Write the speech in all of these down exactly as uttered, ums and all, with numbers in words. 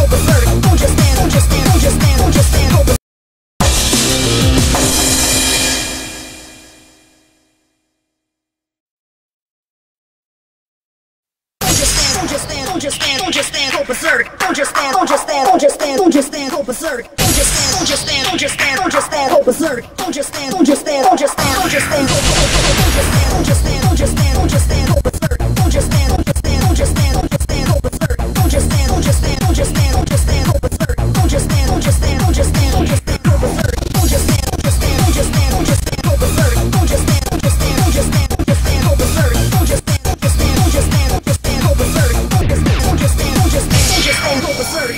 Don't just stand, don't just stand, go berserk. Don't just stand, don't just stand, don't just stand, don't just stand, go berserk. Don't just stand, don't just stand, don't just stand, don't just stand, go berserk. Don't just stand, don't just stand, don't just stand, don't just stand, go berserk. Don't just stand, don't just stand, don't just stand, don't just stand, go berserk. Don't just stand, don't just stand, don't just stand, don't just stand, go berserk. Don't just stand, don't just stand, don't just stand, don't just stand, go berserk. Don't just stand, don't just stand, don't just stand, don't just stand, go berserk. Don't just stand, don't just stand, don't just stand, don't just stand, go berserk. Don't just stand, don't just stand, don't just stand, don't just stand, go berserk. Don't just stand, don't just stand, don't just stand, don't just stand, go berserk. Don't just stand, don't just stand, don't just stand, don't just stand, go berserk.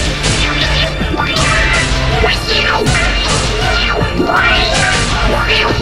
Wow.